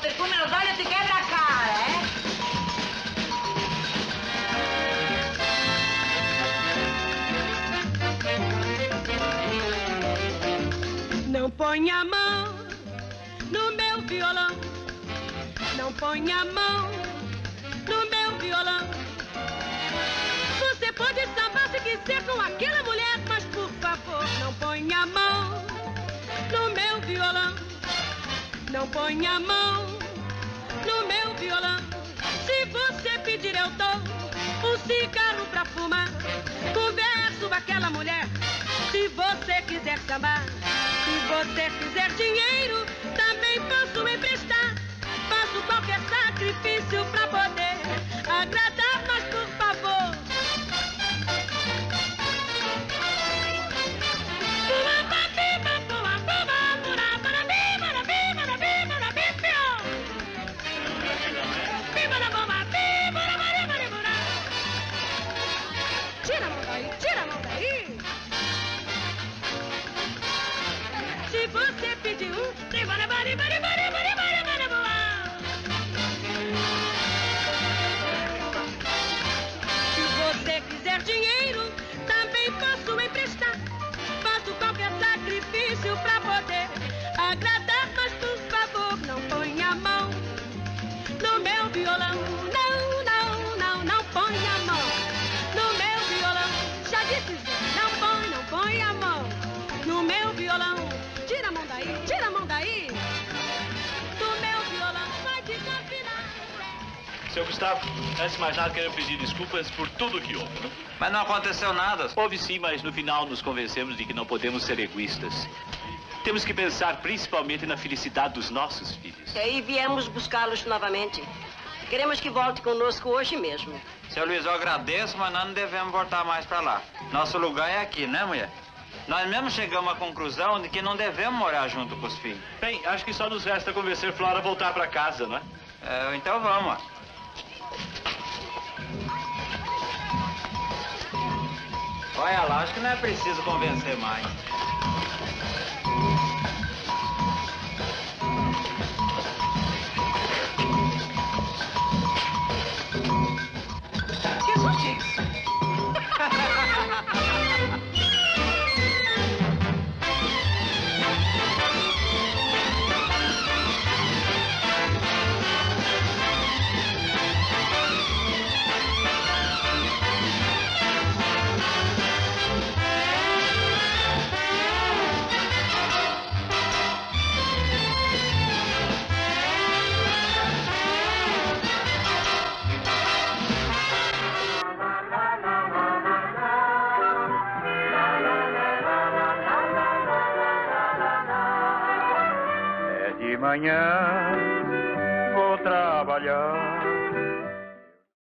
perfume nos olhos te quebra a cara, Não ponha a mão no meu violão. Não ponha a mão no meu violão. Você pode sambar se quiser com aquela mulher, mas por favor, não ponha a mão no meu violão. Não ponha a mão no meu violão. Se você pedir, eu dou um cigarro pra fumar. Converso com aquela mulher. Se você quiser sambar, se você quiser dinheiro, também posso emprestar. Faço qualquer sacrifício pra poder agradar, mas por favor. Tira a mão daí, tira a mão daí. Se você pedir se você quiser dinheiro, também posso emprestar. Faço qualquer sacrifício pra poder agradar, mas por favor, não ponha a mão no meu violão. Não, não, não, não ponha a mão no meu violão. Já disse, não põe a mão no meu violão. Tira a mão daí, tira a mão daí. Do meu violão vai desafinar. Seu Gustavo, antes de mais nada, quero pedir desculpas por tudo que houve, né? Mas não aconteceu nada. Houve sim, mas no final nos convencemos de que não podemos ser egoístas. Temos que pensar principalmente na felicidade dos nossos filhos. E aí viemos buscá-los novamente. Queremos que volte conosco hoje mesmo. Seu Luiz, eu agradeço, mas nós não devemos voltar mais pra lá. Nosso lugar é aqui, né, mulher? Nós mesmo chegamos à conclusão de que não devemos morar junto com os filhos. Bem, acho que só nos resta convencer Flora a voltar pra casa, não é? Então vamos, ó. Olha lá, acho que não é preciso convencer mais. Que sorte! De manhã vou trabalhar